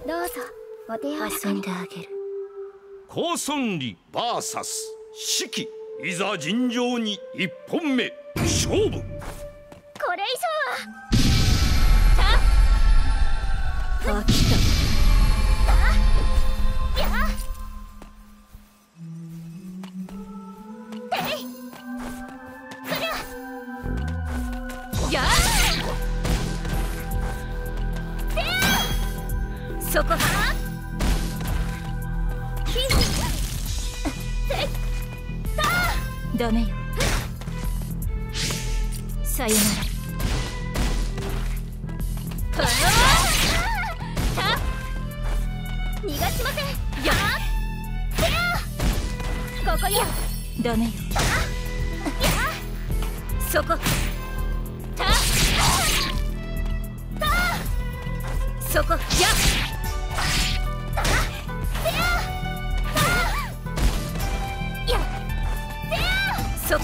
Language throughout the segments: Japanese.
どうぞお手柔らかに。 遊んであげる。 高尊理 VS 四季、いざ尋常に一本目勝負。 これ以上は飽きた。そこ。ダメよ。さよなら。 逃がしません。ここよ。 ダメよ。そこ。そこ。そこ。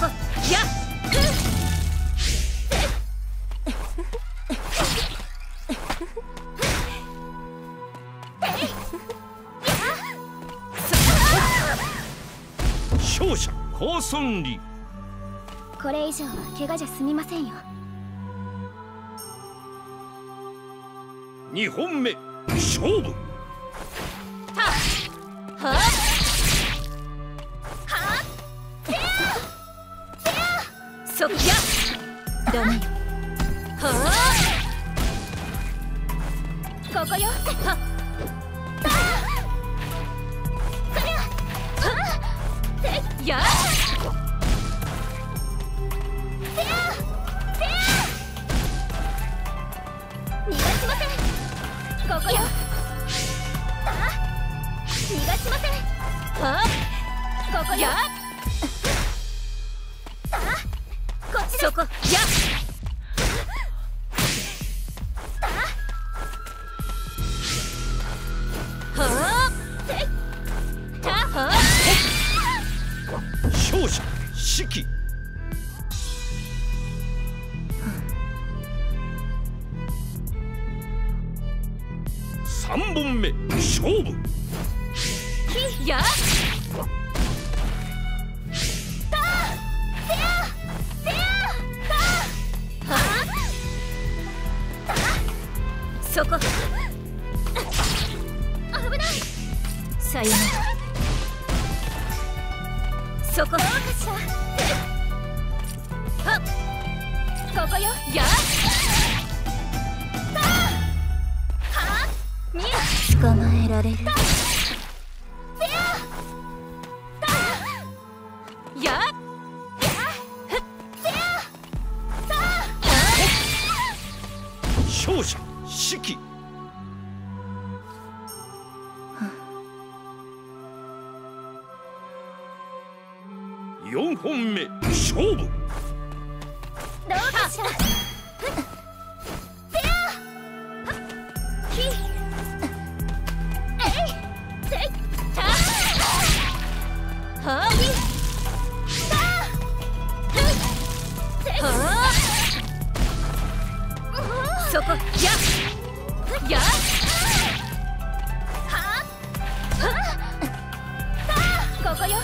勝者高尊理。 これ以上は怪我じゃ済みませんよ。 2本目勝負。 そこ。ダメよ。 ここよ。逃がしません。ここよ。逃がしません。ここよ。こっちです。 そこ。 勝者四季。3本目勝負。 そこ。 危ない。 さよなら。そこ。 どうかしら。ここよ。 捕まえられる。 勝者四季。4本目勝負。 どうかしら。 そこ。 ここよ。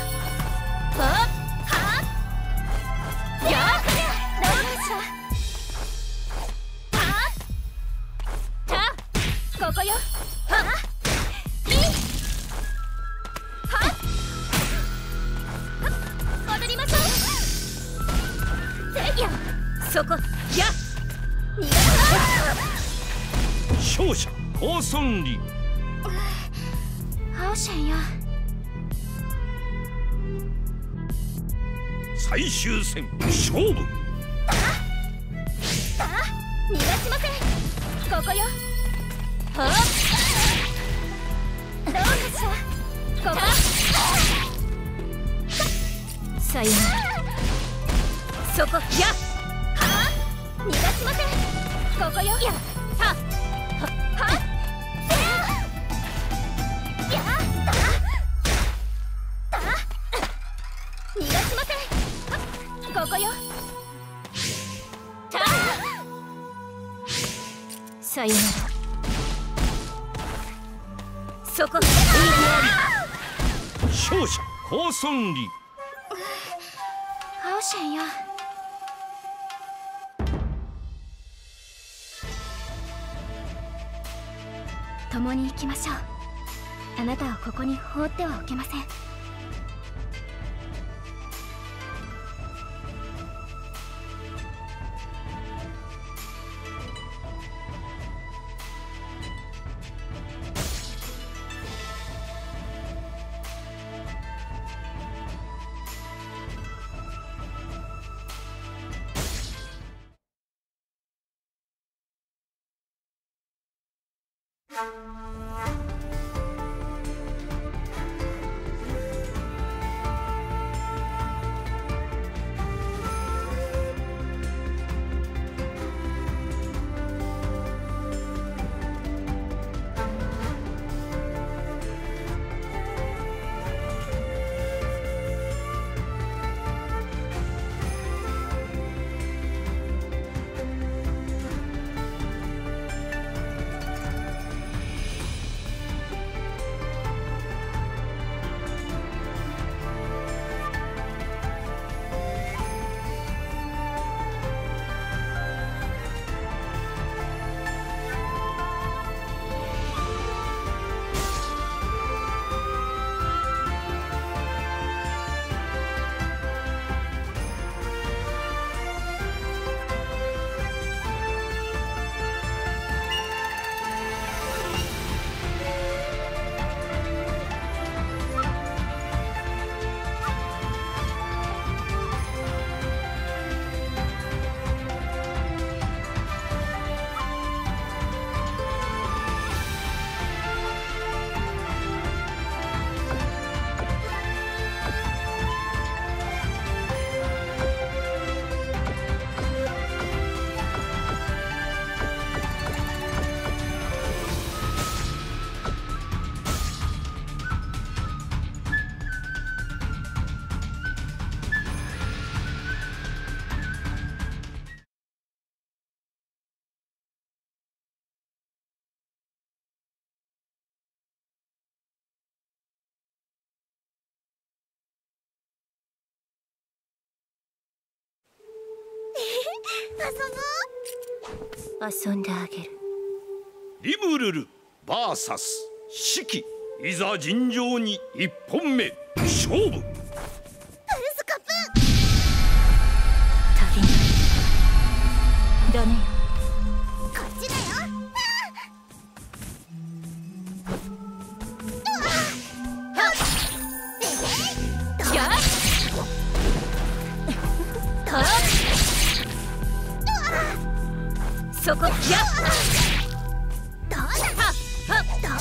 ここよ。踊りましょう。 そこ。 勝者高尊理。 ハオシェンや。 最終戦勝負。 逃がしません。ここよ。どうかしら。ここ。 さよなら。そこ。 逃がしません。ここよ。逃がしません。ここよ。 さよなら。 勝者高村里。 好险呀！共に行きましょう。あなたをここに放ってはおけません。遊んであげる。 リムルル VS 四季。いざ尋常に一本目勝負。 ウルスカプ足りない。ダメよ。 こっちだよ。 そこやっどうだどうだ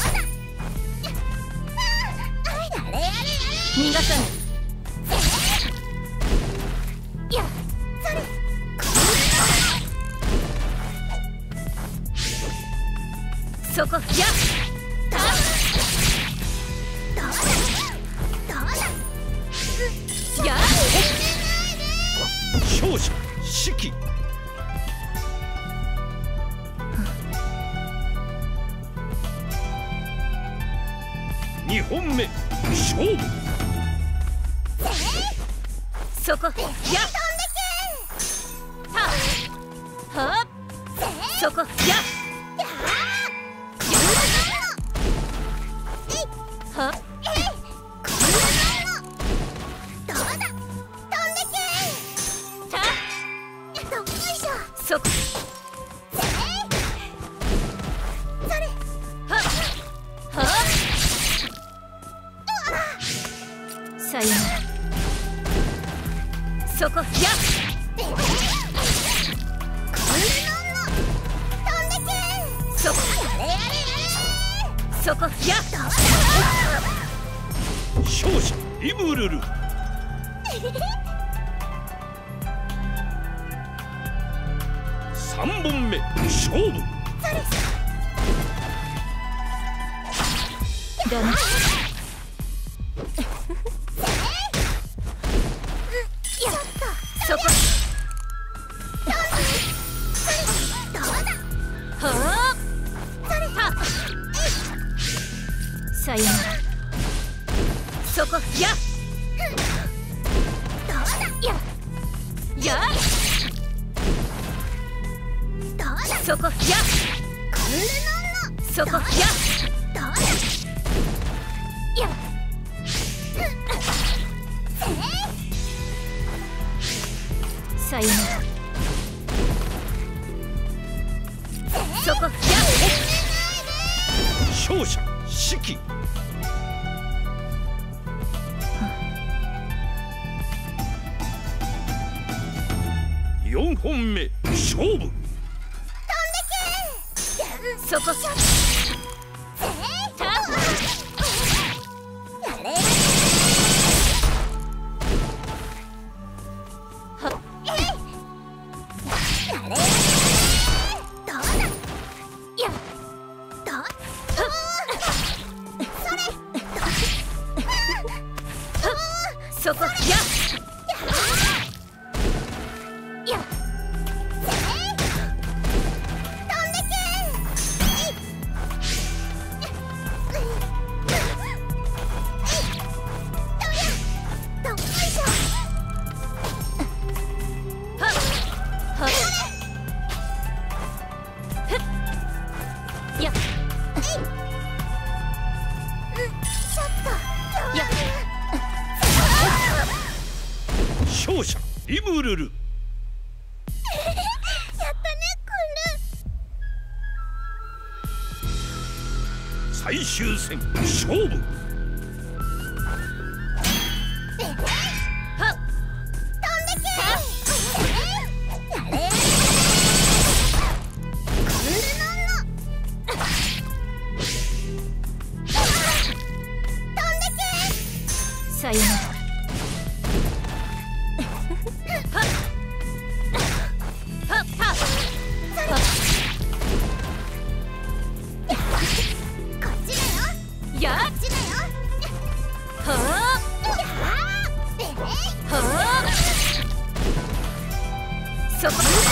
あれ逃がさない。 やそれそこやっどうだや勝者四季。2本目勝負。 そこやっはっそこやっはっどうだ飛んでけたどっこいしょそこそれはっはっさよなら。そこやっそこそこやっ勝者リムルル。3本目勝負。 ダメ。そこはあさよなら。そそこやどうだやどうだそこやこんなのそこやどうだやさよならそこや勝者四季4本目勝負。飛んでけそこそこや勝者リムルル。 やったね最終戦勝負。 さよならそこ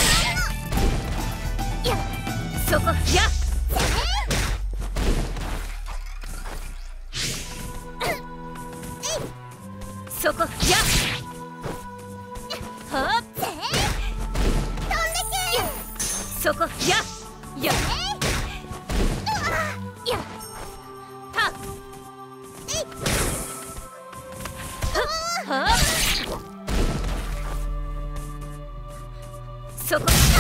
そこやそこやはっそこやややはっはっそこ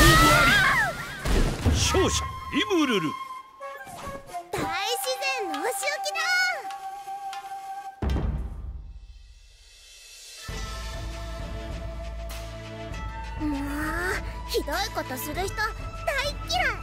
勝者リムルル。 大自然のお仕置きだ。もうひどいことする人大嫌い。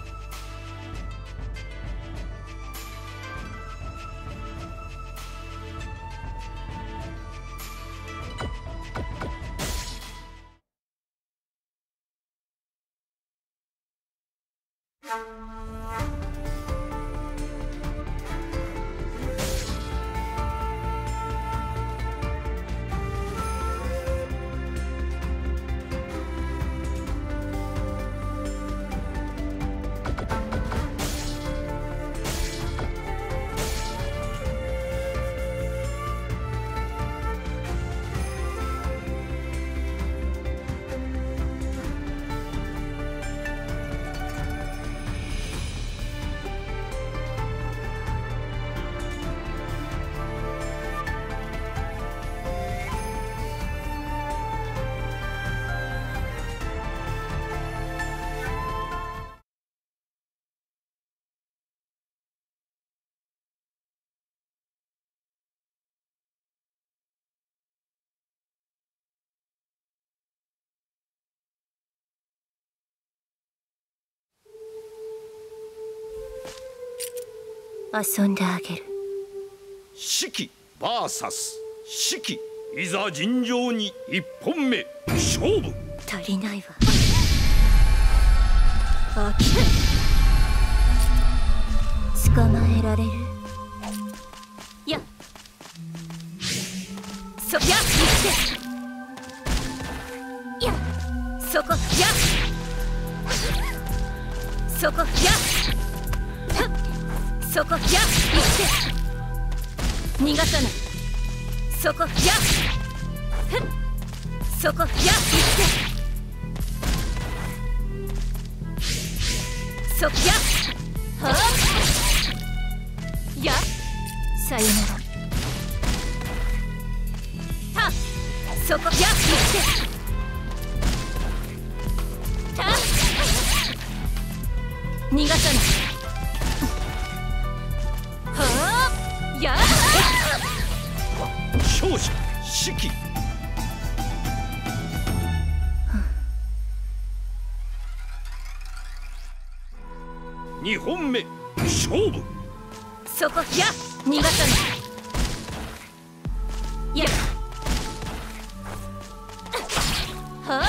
遊んであげる。 四季 VS 四季。いざ尋常に1本目勝負。 足りないわ。飽きた。捕まえられる。やそややそこやそこやそこや逃がさない。 そこやふっそこや行ってそこやはあやさよならたそこや行ってた逃がさないはあや勝者四季。2本目勝負。 そこや逃がさないやはあ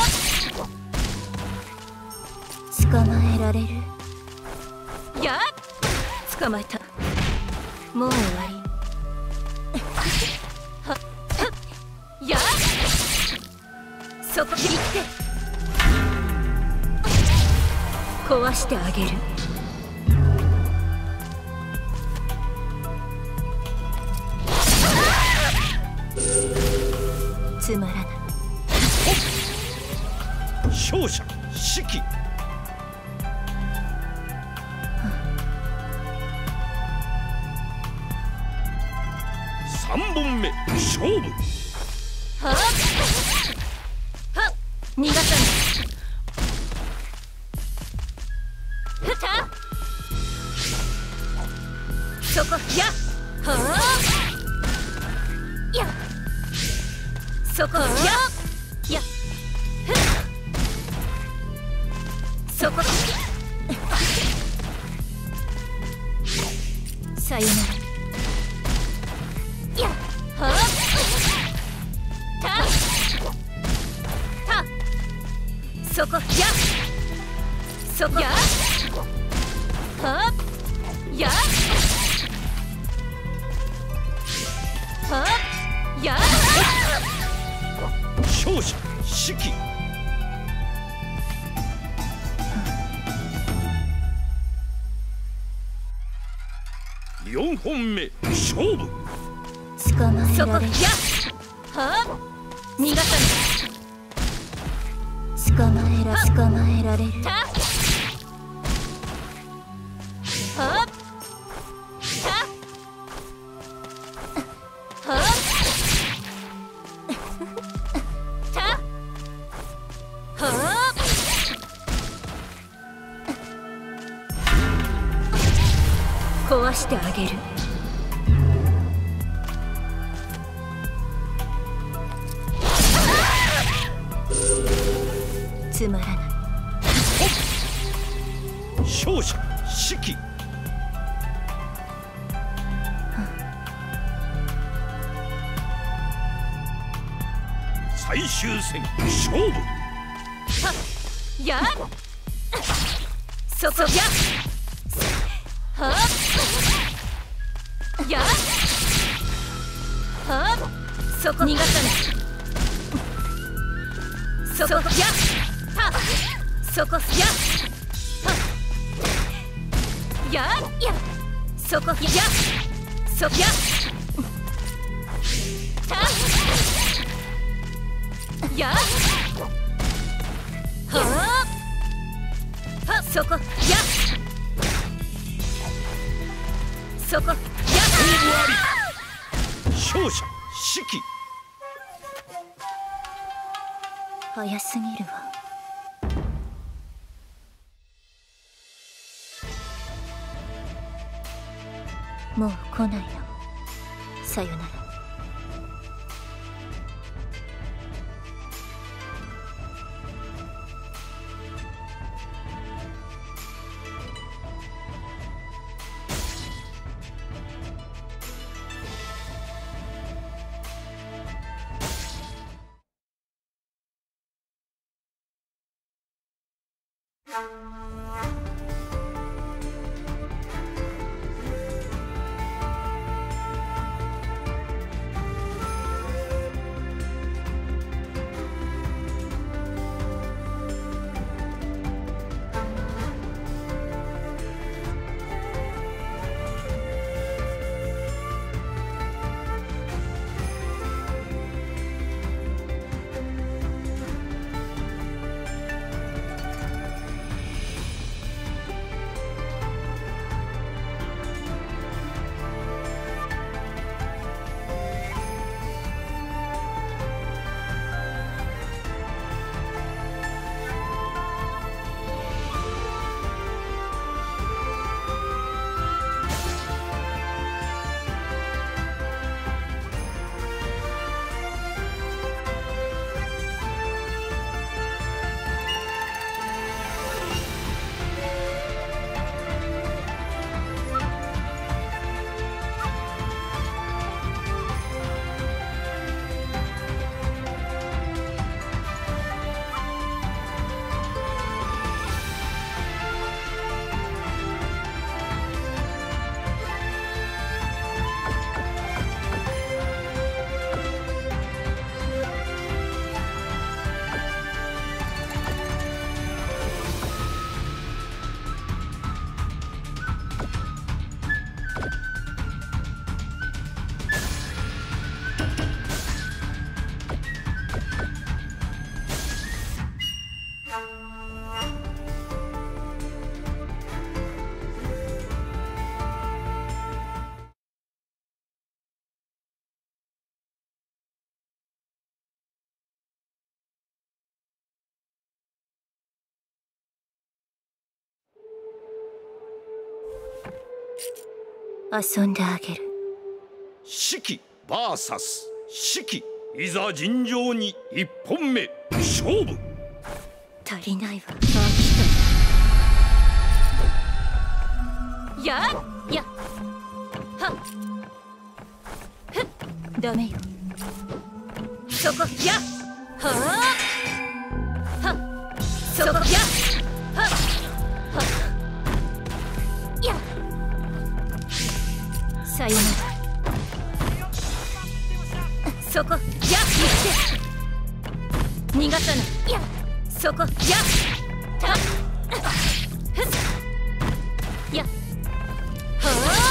捕まえられるや捕まえたもう終わりはっやそこ切って壊してあげるつまらない勝者四季。3本目勝負。 はっはっ逃がさないふたそこやはあやそこややふっそこさよならやはあたそこやそこやはあやはあや勝者四季。4本目勝負。 捕まえそこやられるはあ逃がさ捕まえられるないたはあたはあたはあ壊してあげるつまらない勝者四季。最終戦勝負。 はっやそこやはっやはっそこ逃がさないそこやたそこやはっややそこやそこやたやはあはそこやそこや勝者四季。 早すぎるわもう来ないのさよなら遊んであげる。 四季 VS 四季、いざ尋常に一本目勝負。 足りないわ。飽きた。やっやっはっふっ、ダメよ。そこやっはあはっ、そこやっはっはっやっ、さよなら。そこやっ、行って逃がさない。やっ、そこやったっふっやっは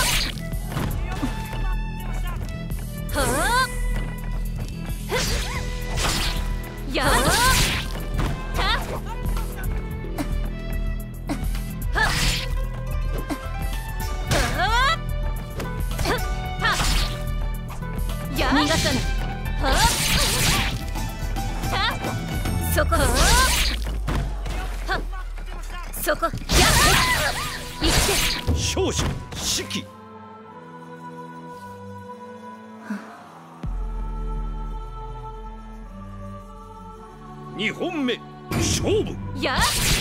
あはあふっやったっはっふったや逃がさない。はあそこはっ、そこやっ、行って勝者四季。二本目勝負。 やっ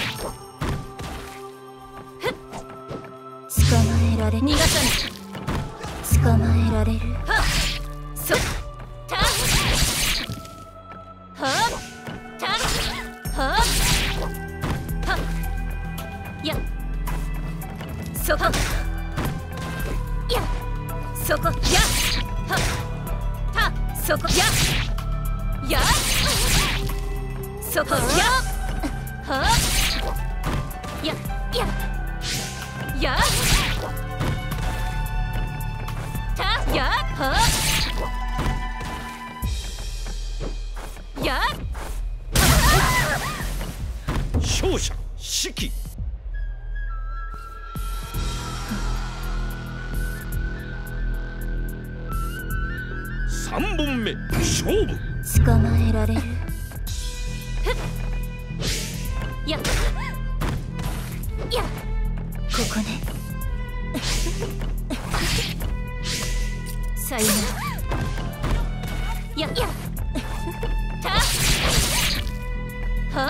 ふっ、捕まえられ逃がさない。捕まえられる。はっ、そったはったははっやそこやそこやははそこややそこやはやややたやはや勝者四季。三本目勝負。 捕まえられる。ややここね。さよなら。ややたは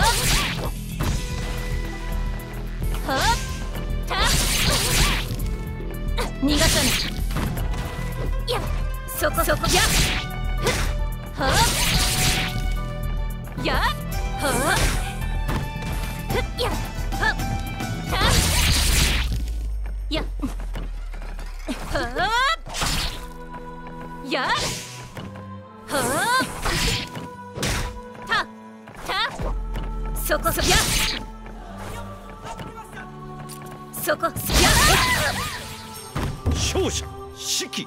はた逃がさない。やそこそこやはやはふっやはたやはやはたそこそやそこや勝者四季。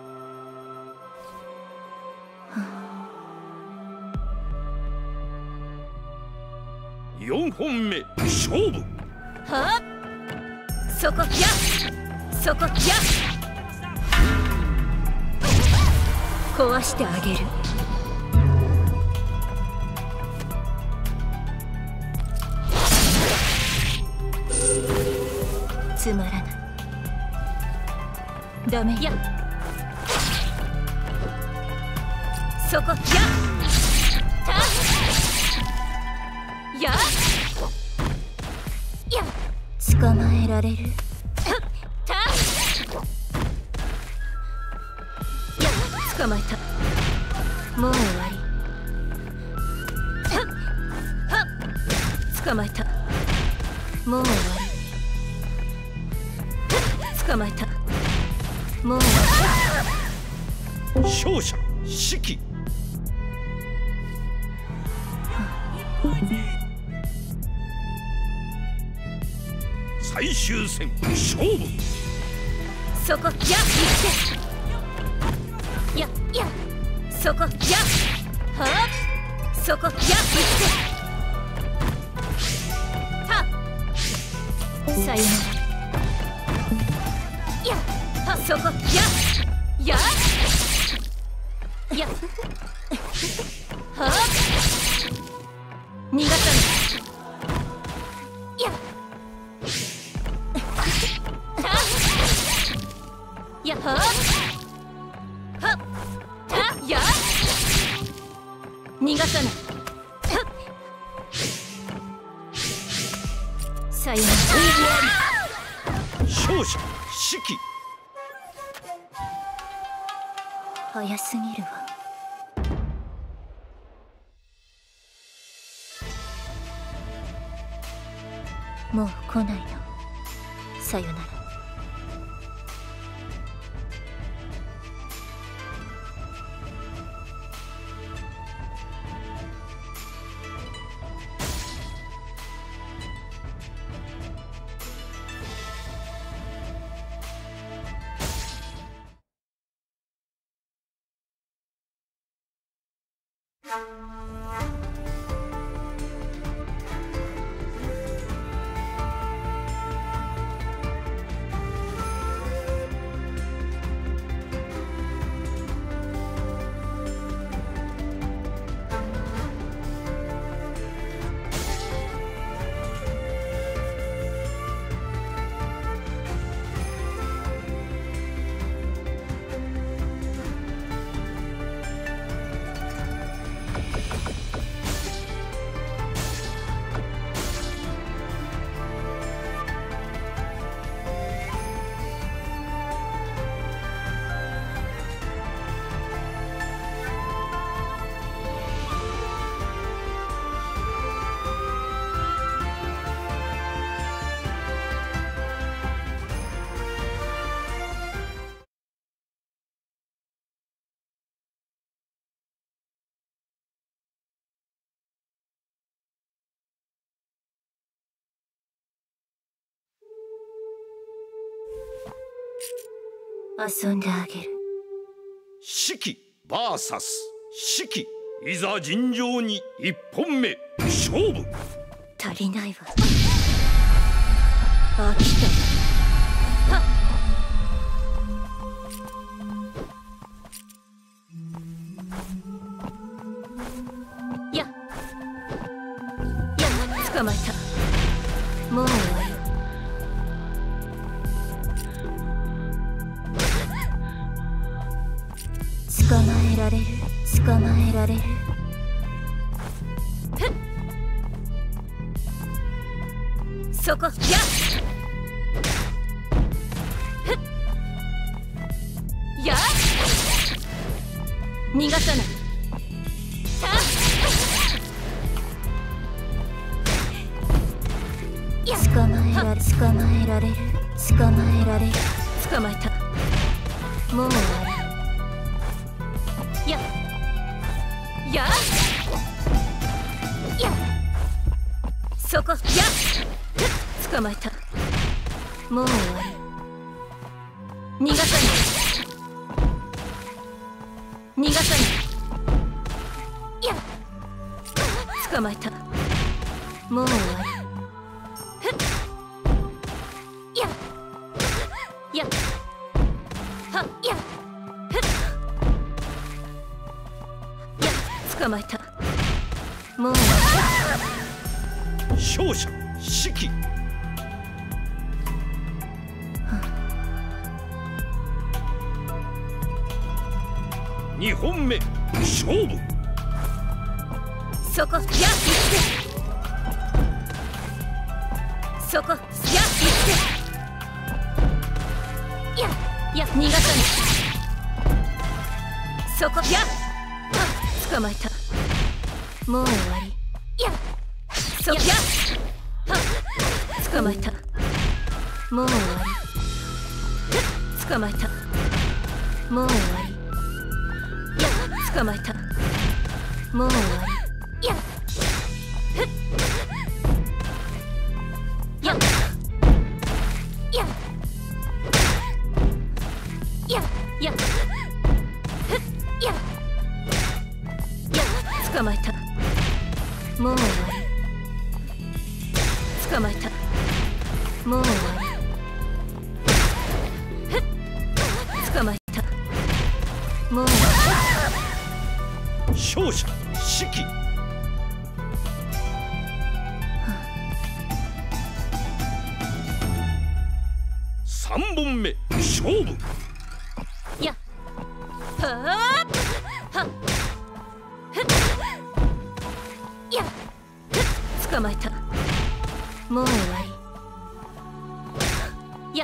四本目勝負。 はそこやそこや壊してあげる。つまらない。ダメやそこやたやや捕まえられる。たや捕まえた。もう終わり。はっ捕まえた。もう終わり。捕まえた。もう終わり。 勝者四季。最終戦勝負。 そこや行ってややそこやはそこや行ってはさよなら。やはそこやややは逃がさない。やた逃がさない。さよなら。 勝者四季。 早すぎるわ。もう来ないの。さよなら。遊んであげる。 四季 VS 四季。いざ尋常に一本目勝負。 足りないわ。飽きた。はっ。やっ捕まえた。もう終わり。捕まえられる。捕まえられる。そこ。やっやっ逃がさない。捕まえられる。捕まえられる。捕まえられる。捕まえた。もう終わり。やっやっやっそこ。やっ捕まえた。もう終わり。逃がさない。逃がさない。やっ捕まえた。もう終わり。やっやっはっやっ捕まえた。もう終わり。 勝者四季。二本目勝負。 そこ。やっそこ。やっやっやっ逃がさない。そこ。やっ捕まえた。もう終わり。やっそこ。やっ捕まえた。もう終わり。捕まえた。もう終わり。やっ捕まえた。もう終わり。やっやっやっやっやっやっ捕まえた。もう終わり。捕まえた。もう終わり。捕まえた。もう終わり。勝者四季。三本目勝負。やっはっはっ捕まえた。もう終わり。や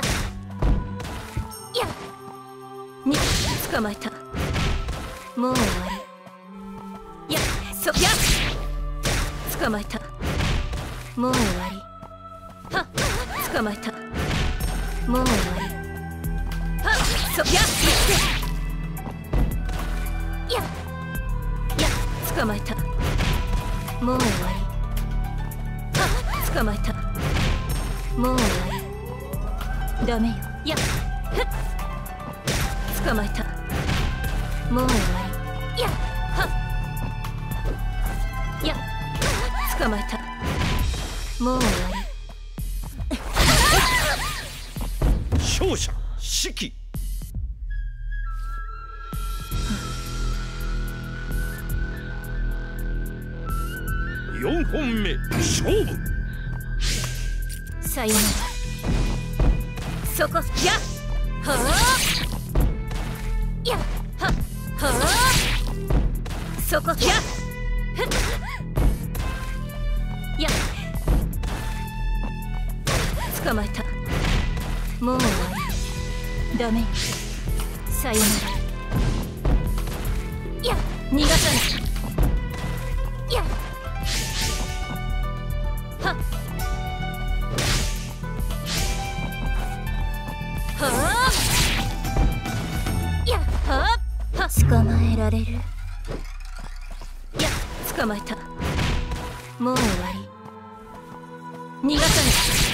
に捕まえた。もう終わり。や捕まえた。もう終わり。はっ捕まえた。もう終わり。はっ捕まえた。もう終わり。はっ捕まえた。もう終わり。ダメよ。捕まえた。もう終わり。はっ捕まえた。もう終わり。 勝者四季。4本目勝負。 さよなら。そこはあはあそこ捕まえた。もう終わり。ダメよ。さよなら。逃がさない。捕まえられる。捕まえた。もう終わり。逃がさない。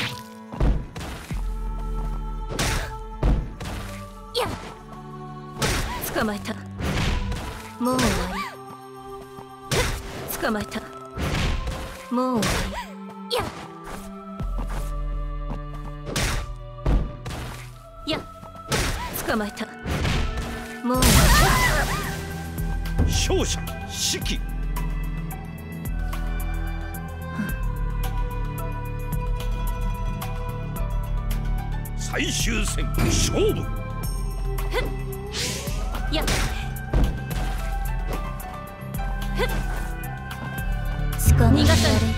捕まえた。もう終わり。捕まえた。もう終わり。捕まえた。もう終わり。 勝者四季。最終戦勝負。 逃がされる。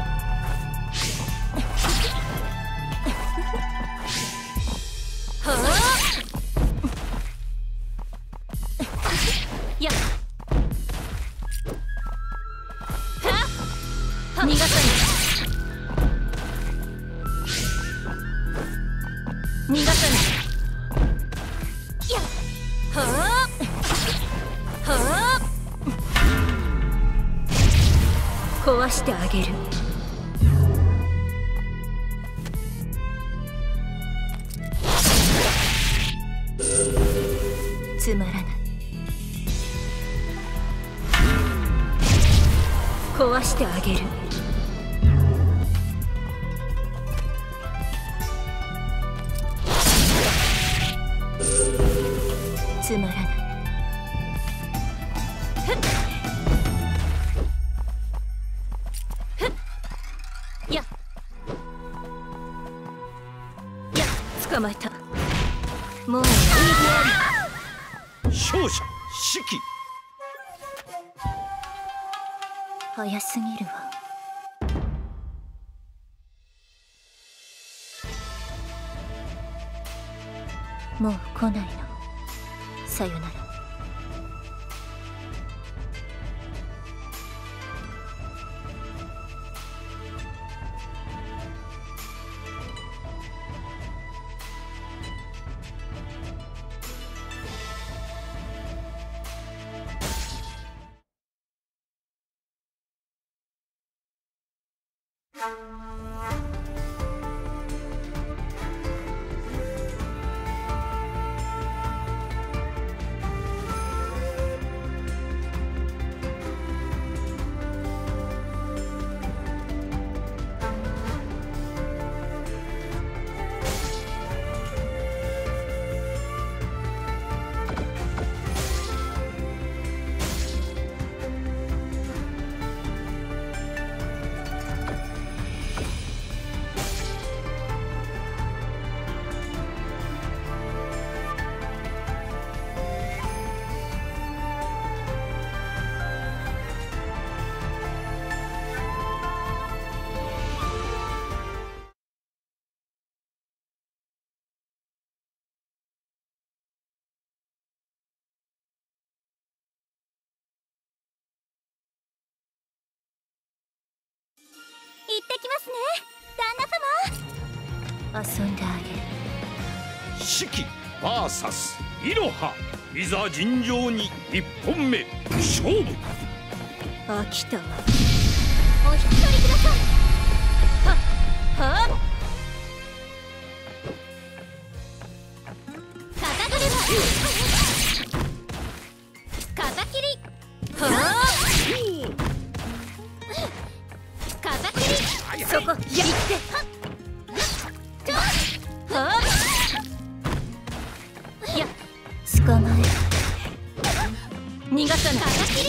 逃がさない。逃がさない。壊してあげる。つまらない。壊してあげる。つまらない。捕まえた。もう勝者四季。 早すぎるわ。もう来ないの。さよなら。 ですね、旦那様。 遊んであげる。 四季 VS いろはいざ尋常に一本目勝負。 飽きたわ。 お引き取りください。 はっ肩車。肩切り。 は肩切り。 っそこやってはっや捕まえ逃がさない。 肩切り。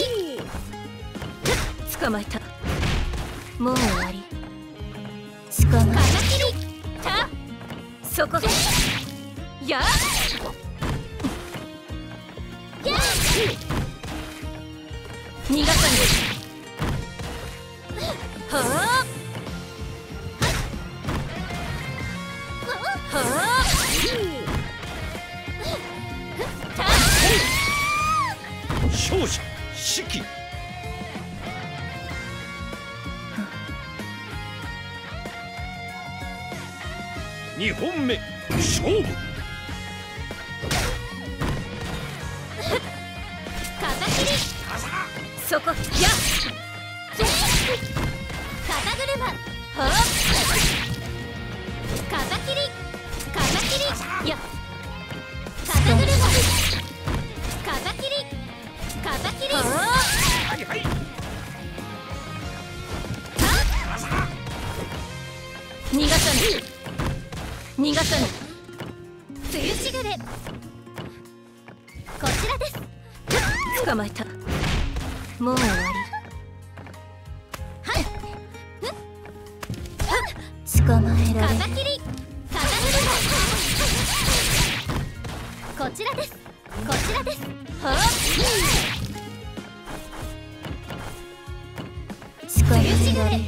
捕まえた。もう終わり。捕まえ肩切り。 た。そこや逃がさない。はあはあ勝者四季。二本目勝負。 肩切り。 そこや肩車。 はあ肩切り。肩切り。 や肩車。肩切り。肩切り。 ははいはい。 逃がさない。逃がさない。 つゆしぐれ。こちらです。 捕まえた。もう終わり。捕まえられる。 肩切り。肩車。こちらです。こちらです。 はあ捕まえられる。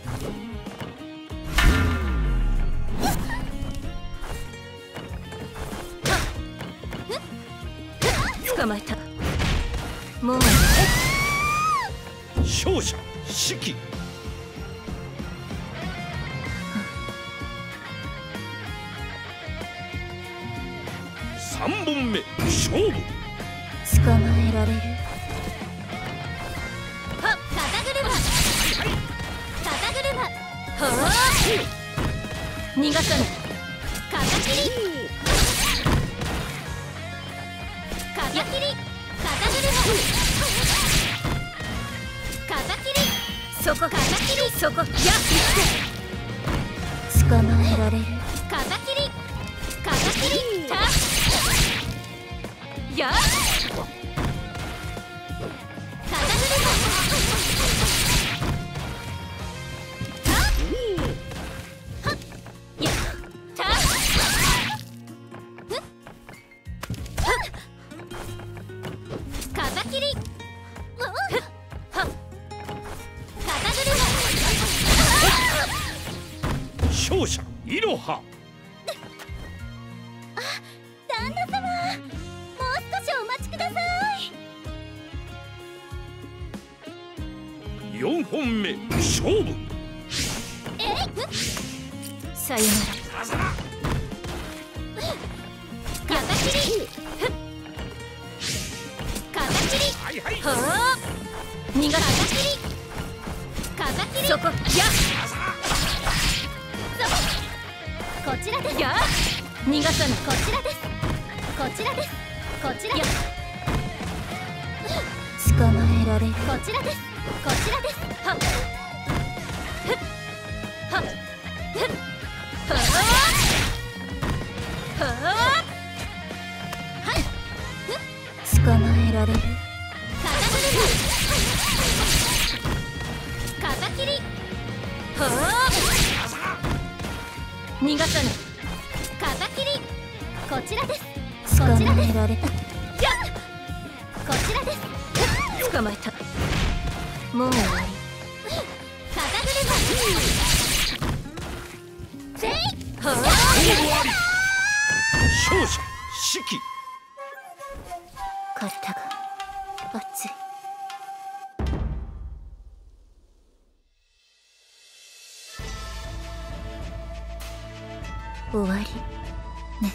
捕まえた。もう勝者四季。三本目勝負。 捕まえられる。 肩車。肩車。 はあ逃がさない。 肩切り。肩切り。肩車。肩切り。 そこ肩切り。 そこや捕まえられる。 肩切り。肩切り。 や肩車。 やた肩切り。 は肩車。 勝者いろは。 旦那様、もう少しお待ちください。 四本目勝負。 さよなら。 肩切り。肩切り。 はいはい。 はあ逃がさ肩切り。肩切り。 そここちらです。 や逃がさない。 こちらです。こちらです。こちら。 捕まえられる。 こちらです。こちらです。 はっはっはあはあ捕まえられる。 肩車。肩切り。 はあ逃がさない。 肩切り。こちらです。 捕まこちらです。 えられた。 こちらです。 捕まえた。もう終わり。 肩車。せい。 はあ終わり。勝者四季。 体が熱い。 終わりね。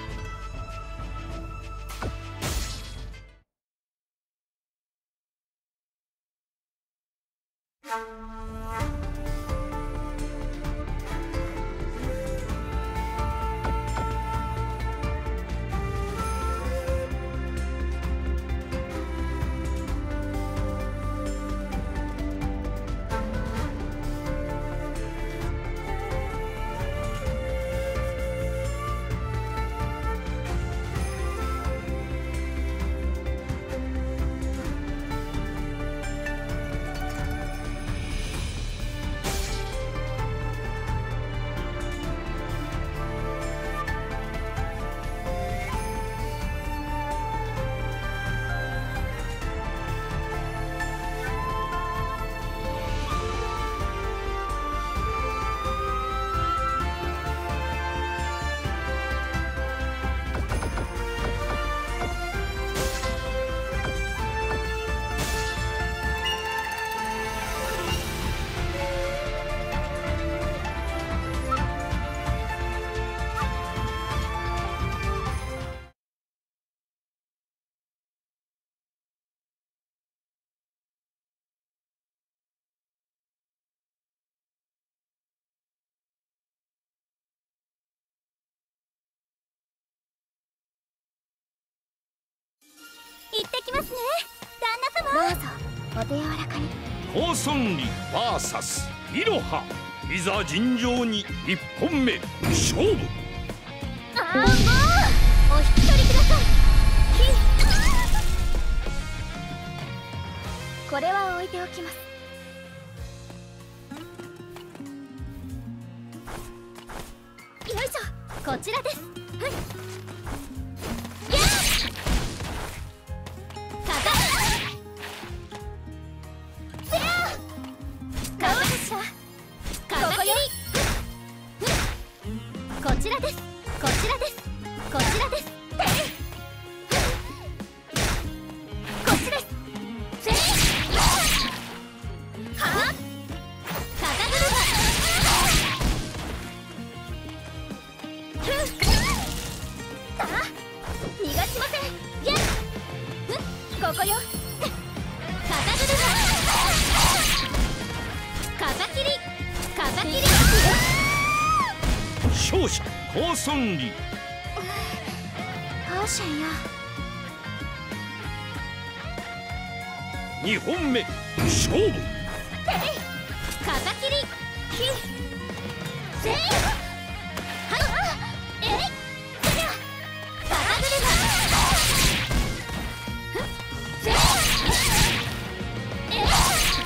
行ってきますね、旦那様。どうぞお手柔らかに。 高尊理 VS イロハ、いざ尋常に1本目勝負。 ああ、もうお引き取りください。これは置いておきます。よいしょ、こちらです。はい、やあ、かかせやどうかしら。かかきり、こちらです。こちらです。こちらです。こっちです。せいはあ、かかぐるさあ、逃がしません。やっここよ。かかぐるかかきり、かかきり。 勝者高尊理。 どうしんや。 2本目勝負。 かかきり、せいはい、えいせやかかぐるせいえい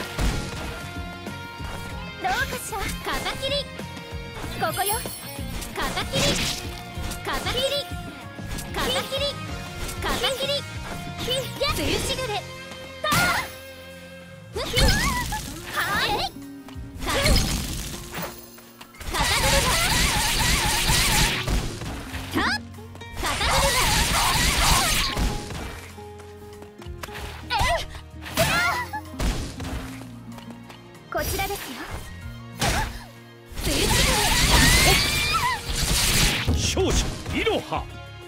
どうかしら。かかきり、ここよ。かかきり、かかきり、かかきり、かかきり、やつゆしぐれ。はい、かかぐるたかかぐるこちらですよ。つゆしぐれ。 勝者イロハ。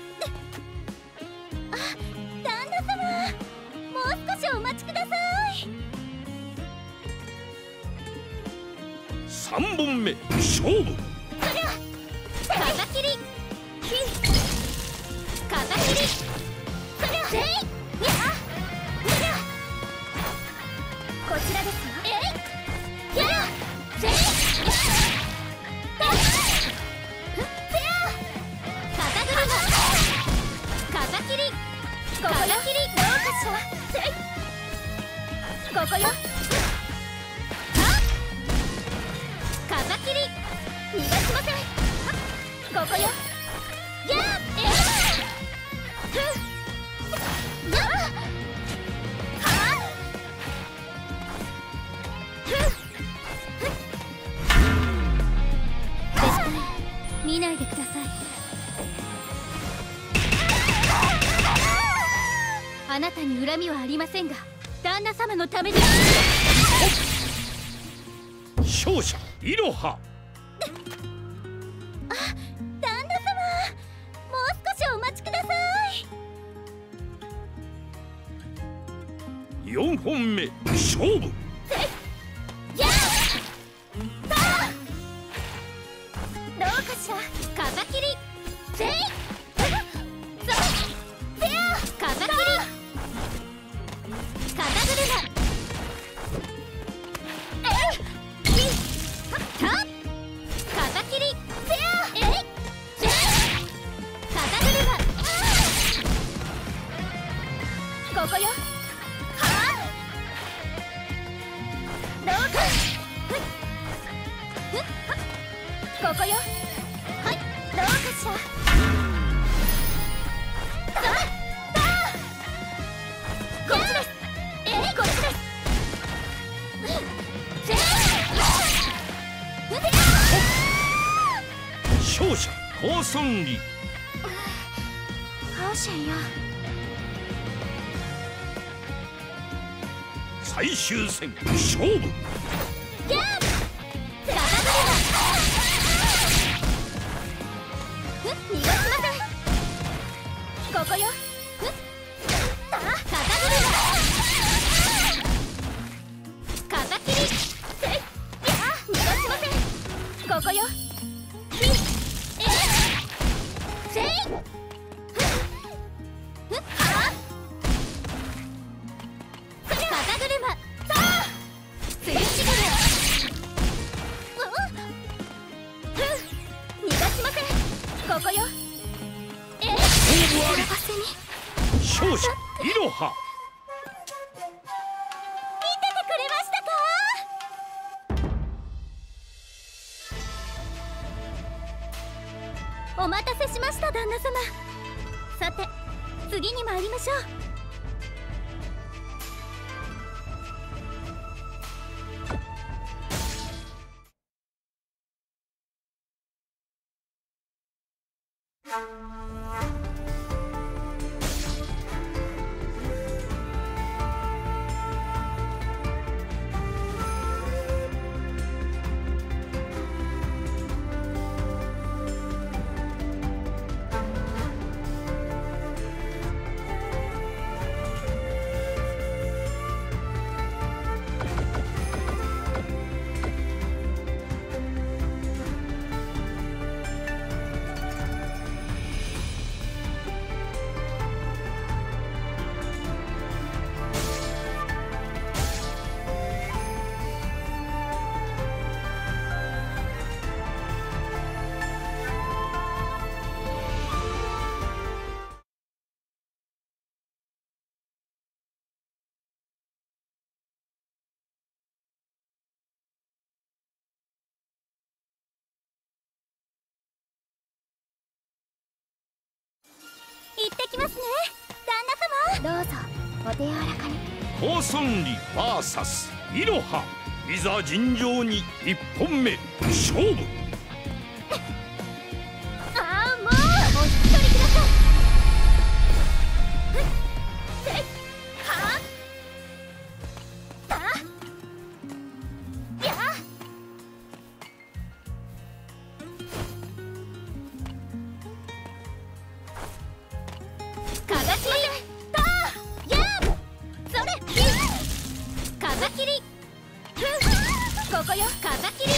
旦那様、もう少しお待ちください。 3本目勝負。 かかきり、かかきり、せいやこちらですよ。やせいかかぐるかかきり、ここよ。どうかしら。せいここよ。かかきり、逃がしません。ここよ。やあ、やあ、はあ、絶対見ないでください。あなたに恨みはありませんが、旦那様のためです。 勝者イロハ。 旦 4本目勝負。 やあどうかしら。風切りせい風切り肩車風切りせや肩車ここよ。はあどうかここよ。はいどうかしら。こっちです。こっちです。 勝者高村里。 好险呀。 最終戦勝負。 逃がしません。ここよ。肩切り逃がしません。ここよ。ここよ。 勝者いろは。 見ててくれましたか。お待たせしました旦那様。さて次に参りましょう。行ってきますね旦那様。どうぞお手柔らかに。 高村里 VS いろはいざ尋常に1本目勝負。 ああもうお引き取りください。ここよ。風切り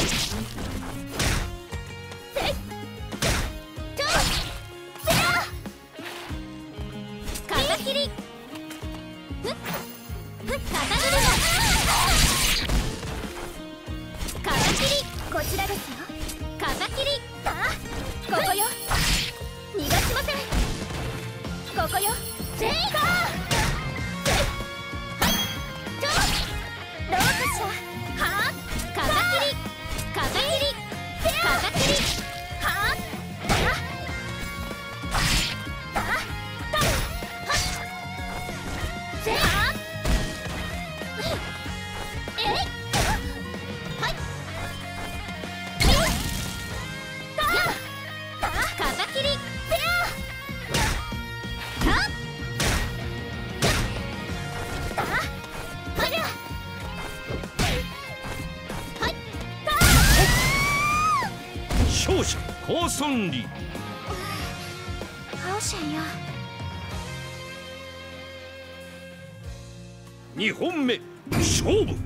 風切り風切りこちらですよ。風切りここよ。逃がしません。ここよ。セイカーどうかしら。はあ風切り風切り風切りはあせいはあはい風切りせや勝者高村里。 好险呀。 2 2本目勝負。 風車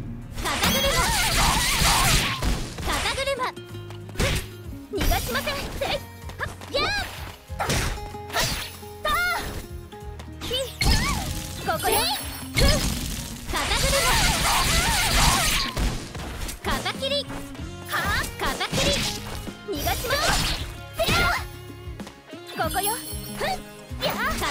逃がしません。せいはっやーはっとひここよ。ふん風切りはあ風切り逃がしません。せやここよ。ふんやー風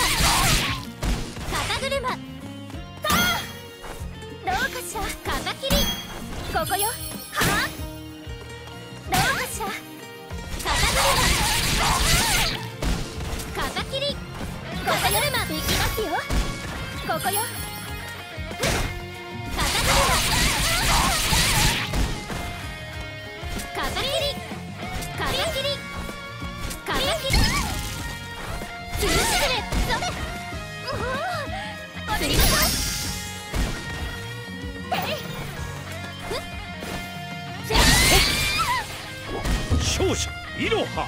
車とどうかしら。風切りここよ。はあどうかしら。風切り行きますよ。ここよ。風切りつるしぐれそれ踊りましょう。 勝者いろは。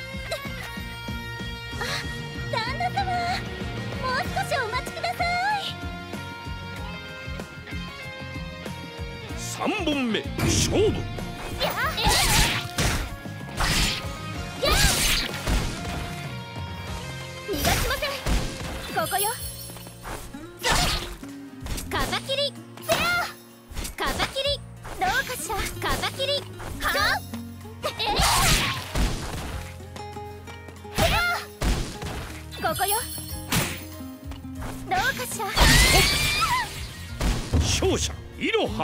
旦那様、もう少しお待ちください。 3本目勝負。 逃がしません。ここよ。風切りどうかしら。風切りはあここよ。どうかしら。 勝者いろは。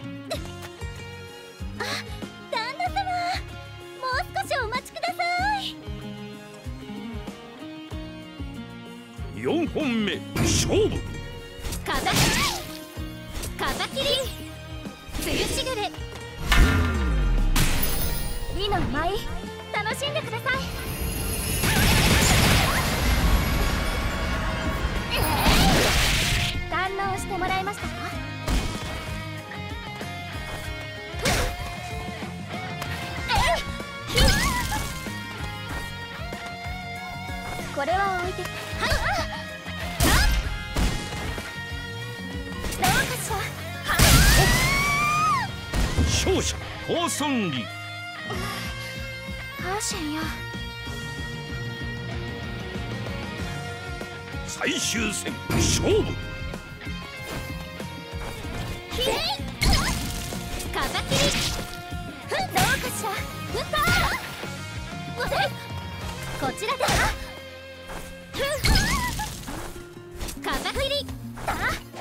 旦那様、もう少しお待ちください。 4本目勝負。 風切りつゆしぐれ美の舞楽しんでください。堪能してもらえましたか。これは置いて。はいどうかしら。 勝者高村里。 ハーシェンや最終戦勝負。 風切りどうかしら。こちらだ。風切り肩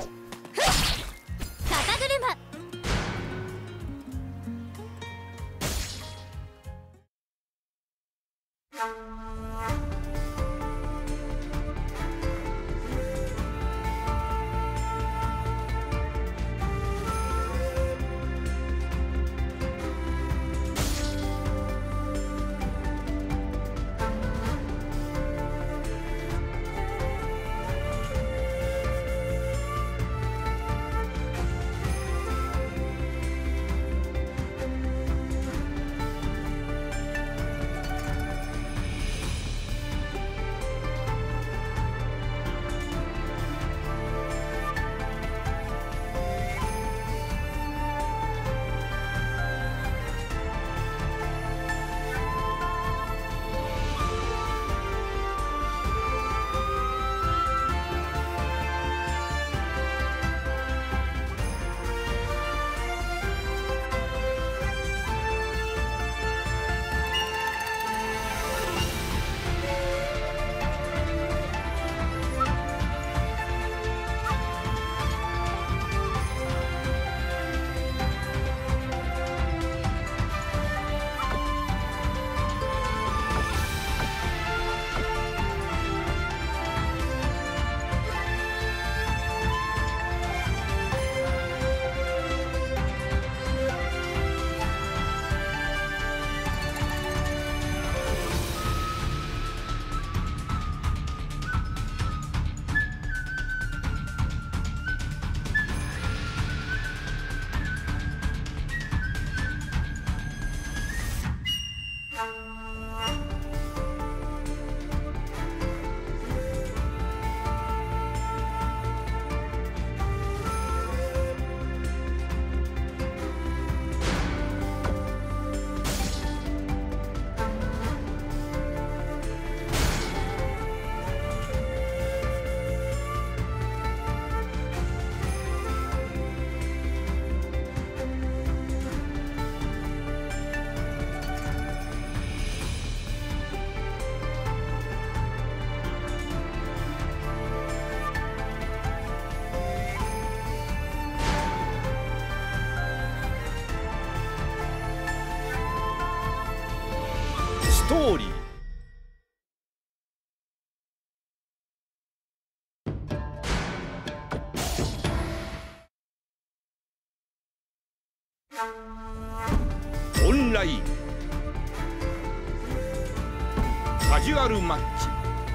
車ストーリー。オンラインカジュアルマッチ。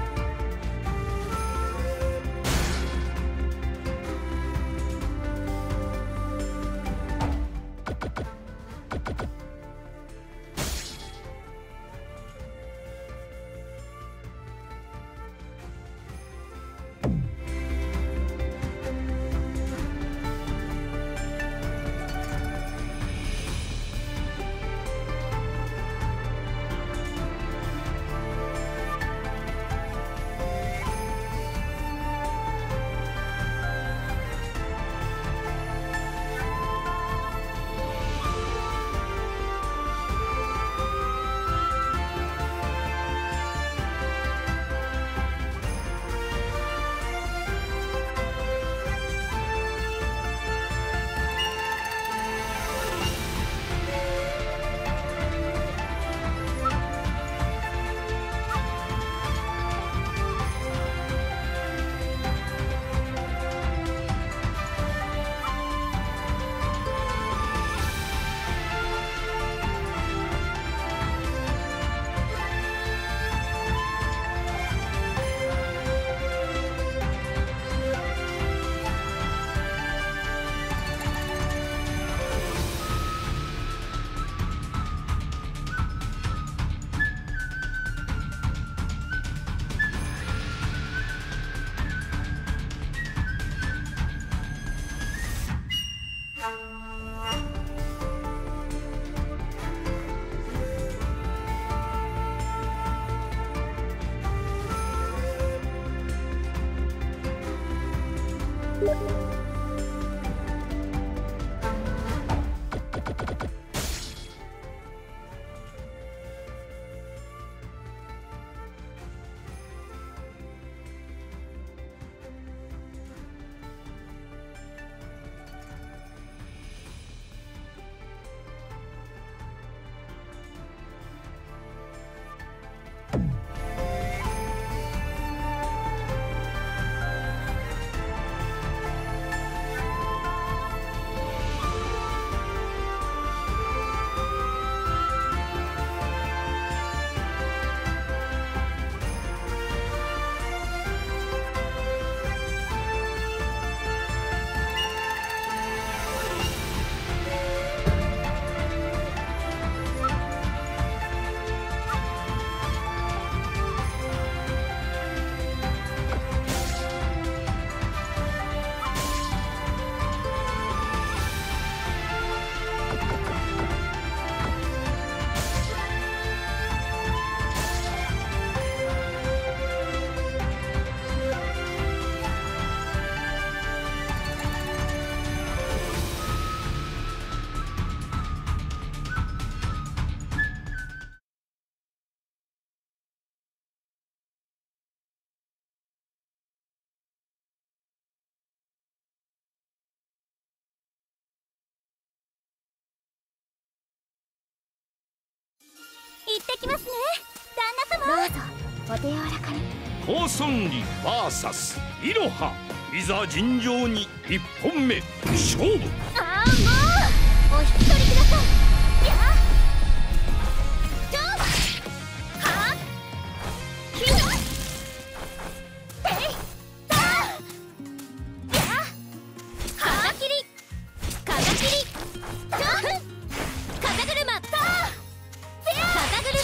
行ってきますね、旦那様。どうぞお手柔らかに。 高尊理 VS イロハ、いざ尋常に1本目勝負。 ああ、もうお引き取りください。やあちょはあひどいていたやはあきり風切りちょ風車た風車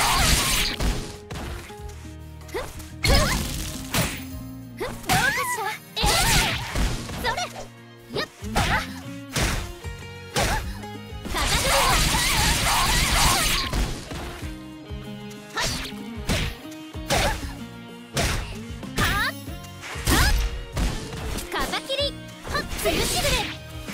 どうかしら。それやった風車風切りつゆしぐれ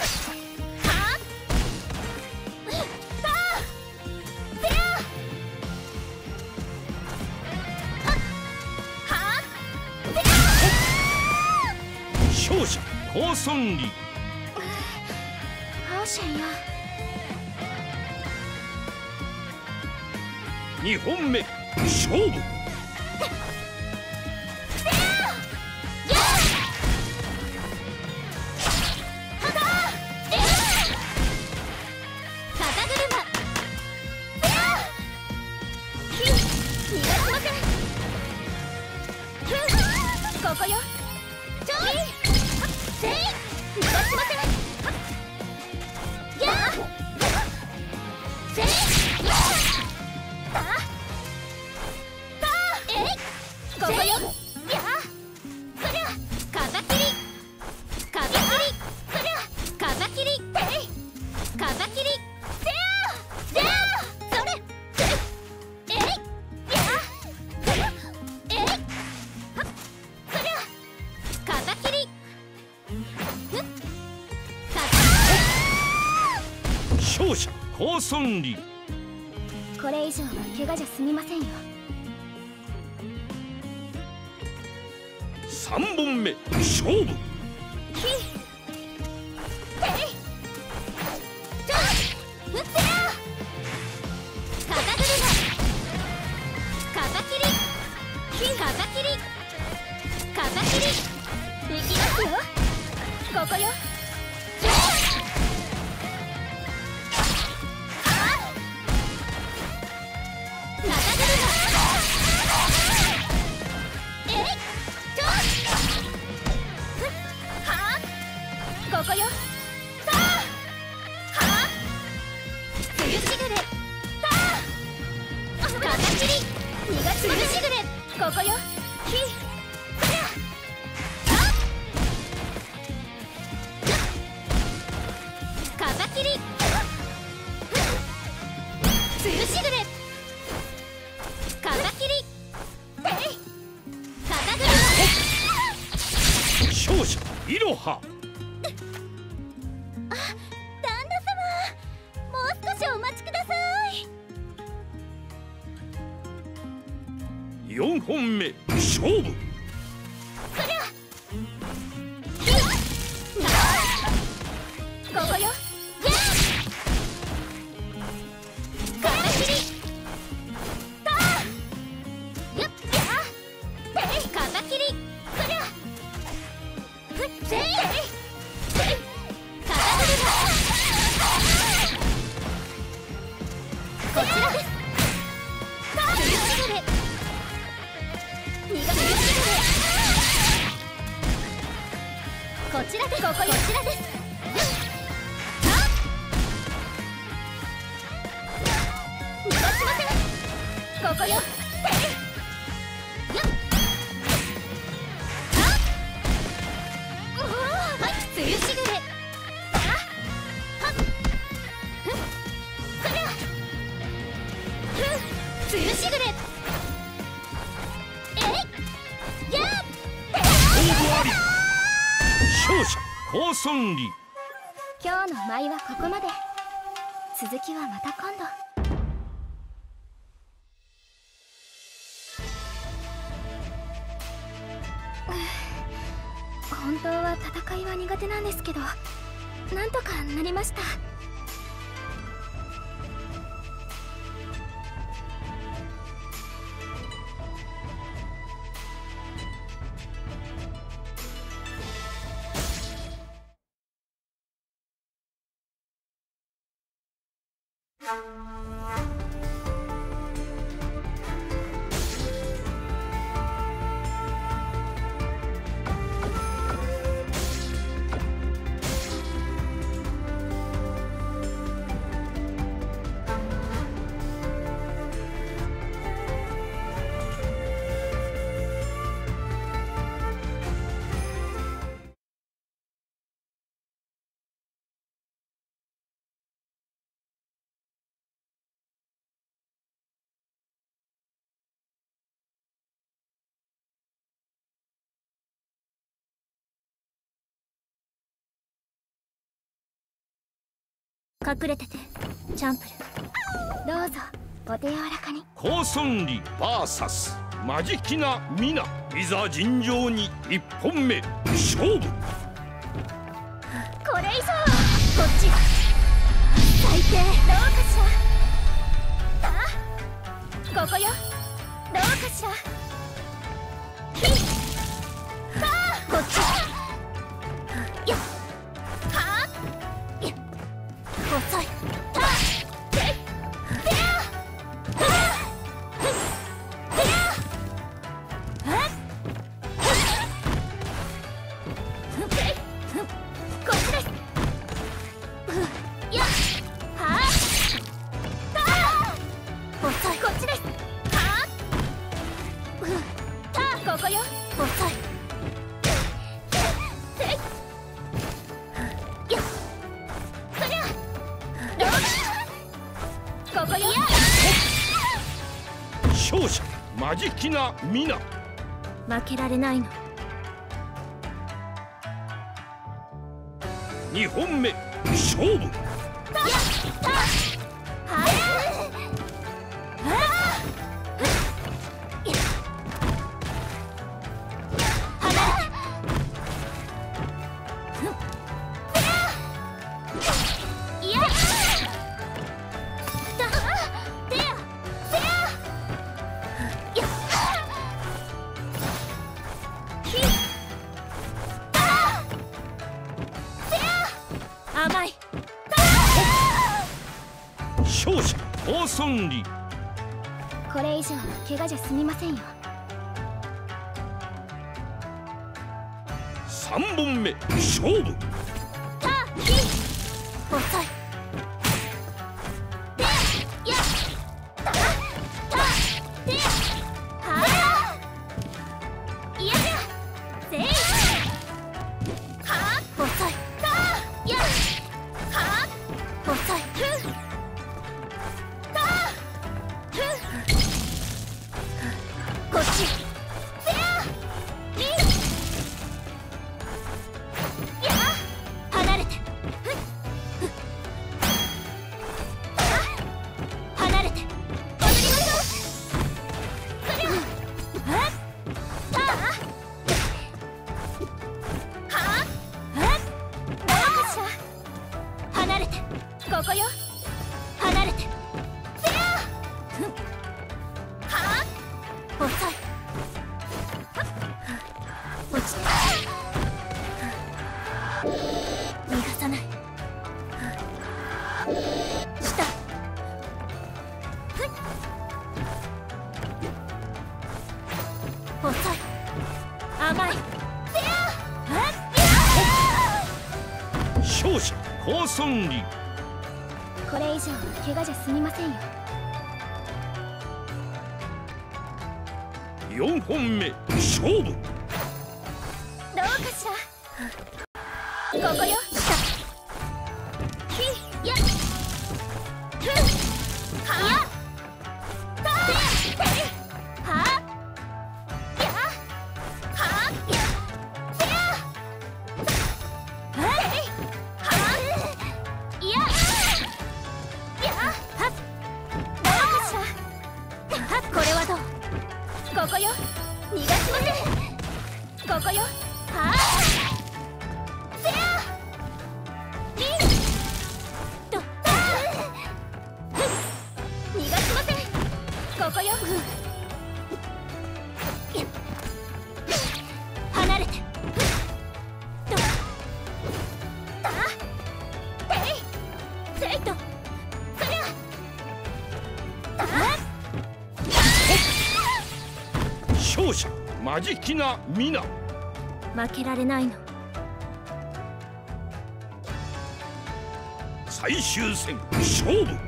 勝者高尊理。 好险呀！ 2本目勝負。 ここよ。ちょいせい逃がしません。やあせいたえいここよ。やあそりゃ風切り風切りそりゃ風切りえい風切りせやせやそれえいやあえいそりゃ風切り勝者高村里。 これ以上は怪我じゃ済みませんよ。 3本目勝負。 ここよ。ここよ。さあはあつゆしぐれさあ風切り逃がしませんしぐれここよ。ひそりゃ風切りつゆしぐれ風切りえい風車勝者いろは。 旦那様、もう少しお待ちください。 4本目勝負。 そりゃここよ。風切りたやっや風切りそりゃせいこちらです。つゆしぐれ逃がしこちらです。こちらです。逃がしません。ここよ。つゆしぐれつゆしぐれえいや勝負あり。勝者高村里。 今日の舞はここまで。続きはまた今度。本当は戦いは苦手なんですけど、なんとかなりました。隠れててチャンプルどうぞお手柔らかに。 高村里 VS マジキナミナ。いざ尋常に1本目勝負。 これ以上はこっち最低。どうかしら。さあこここよ。どうかしら。こっち。やっはあやっ遅い。たててやはてやこっちです。やっはあ遅い。こっちです。はあここよ。遅い。ここよ。 勝者マジキナミナ。 負けられないの。 2本目勝負。 甘い。 勝者オーソンリ。 これ以上怪我じゃ済みませんよ。 3本目勝負。 遅い。ここよ。離れて。はあ遅い。落ちて。逃がさない。下。遅い。甘い。 勝者コーソンリ。 これ以上怪我じゃ済みませんよ。 4本目勝負。 どうかしら。ここよ。やっふんはたはやはやせやはいやこれはどう。ここよ。逃がしません。ここよ。はあせやリンと逃がしません。ここよ。離れてとたていせいとそりゃた勝者マジキナミナ。 負けられないの。 最終戦勝負。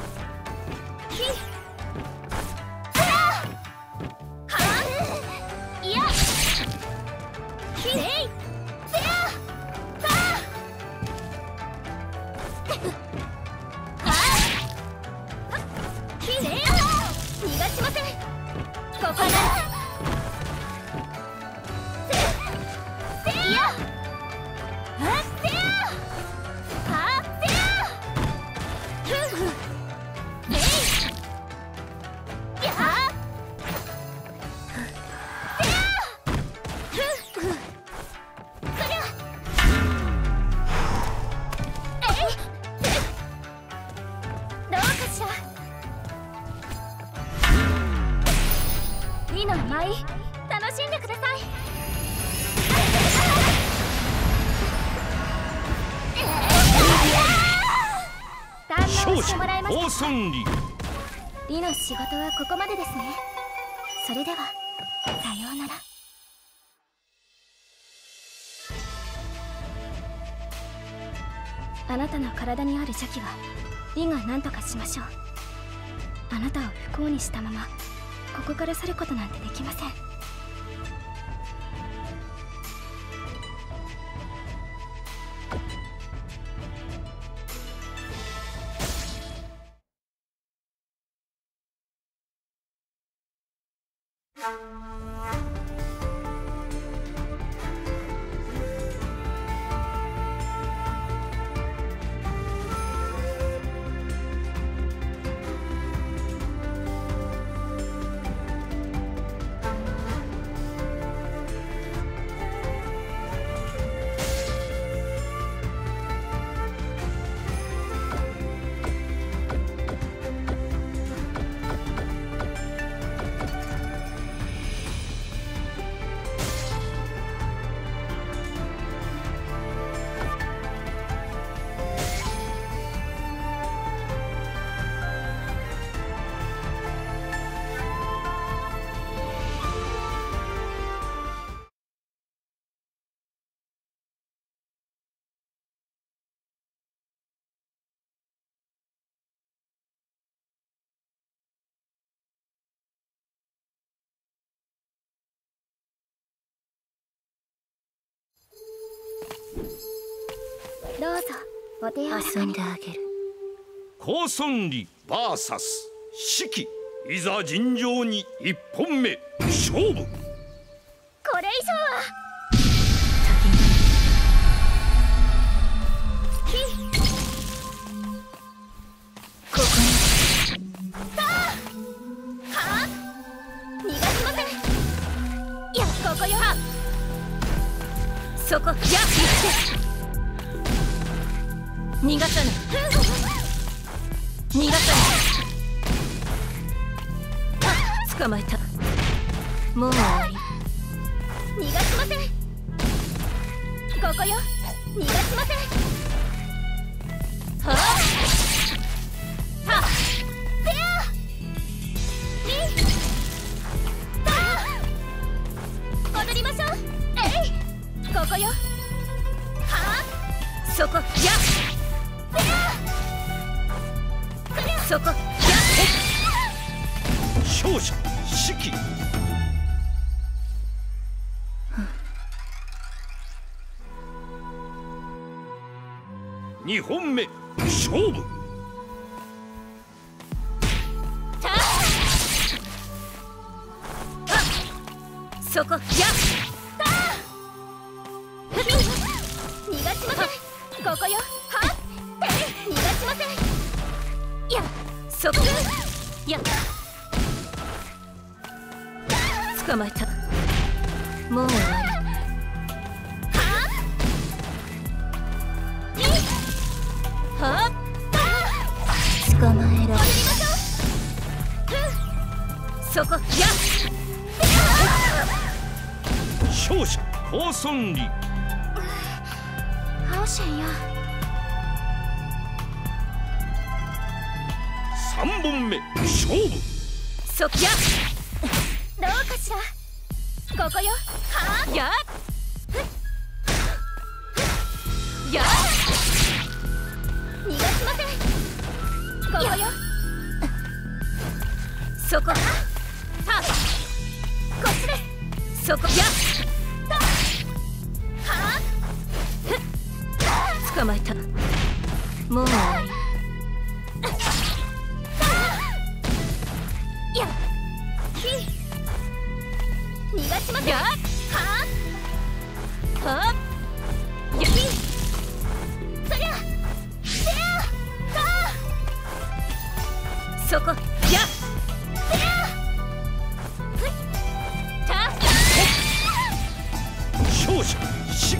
逃がしません。ここだ。せやせやはせやふふせいやせやふふそりゃえいせはい楽しんでください。堪能してもらいました。リの仕事はここまでですね。それではさようなら。あなたの体にある邪気はリが何とかしましょう。あなたを不幸にしたままここから去ることなんてできません。どうぞお手柔らかに。 遊んであげる。 公孫離 VS 四季、いざ尋常に一本目勝負。 これ以上はここにはあ逃がしません。いやここよ。 そこやっ逃がさない。逃がさない。捕まえた。もう終わり。 逃がしません。ここよ。逃がしません。 はあはせやリタ踊りましょう。えいここよ。はあそこやそこや勝者四季。2本目勝負。 そこや逃がしません。ここよ。は逃がしません。 やそこや捕まえた。もう終わり。はあ捕まえられる。そこや勝者公孫離。 ハオシェンや 3本目勝負。 そこやどうかしら。ここよ。はやや逃がしません。ここよ。 そこはこっちです。 そこやは捕まえた。もう終わり。 や逃がしません。 やははやそりゃせやそこやた勝者四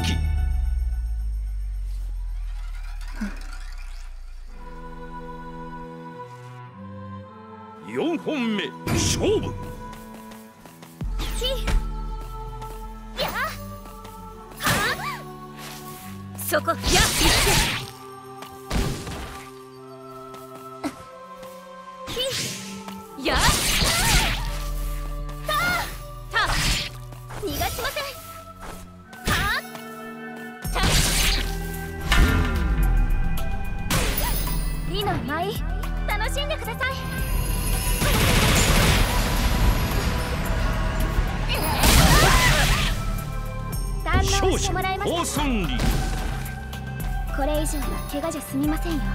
季。4本目勝負。 そこやや逃がしません。美の舞楽しんでください。堪能してもらいました。これ以上は怪我じゃ済みませんよ。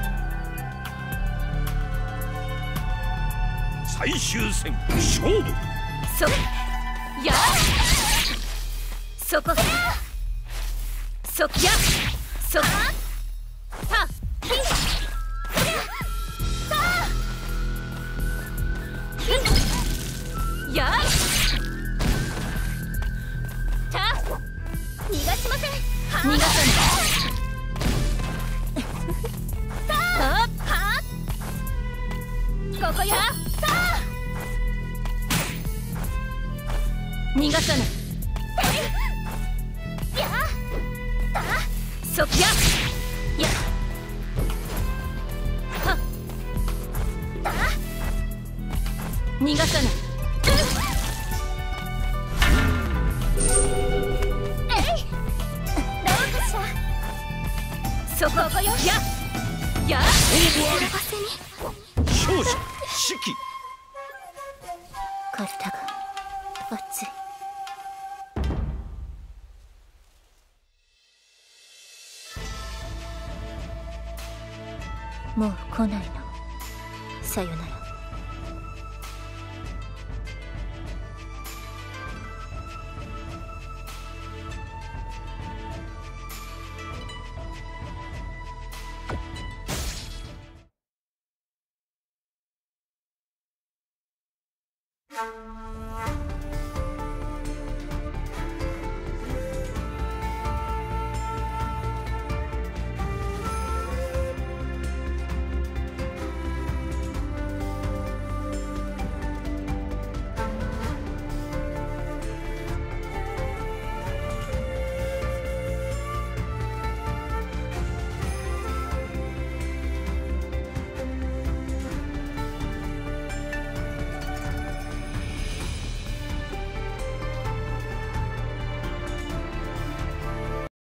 最終戦勝負。 そやそこそやそたやた逃がしません。 逃がさここよ。 逃がさないそややは逃がさないどうかしら。 そこよや勝負あり。 幸せに。 勝者指揮。 体が熱い。もう来ないの。さよなら。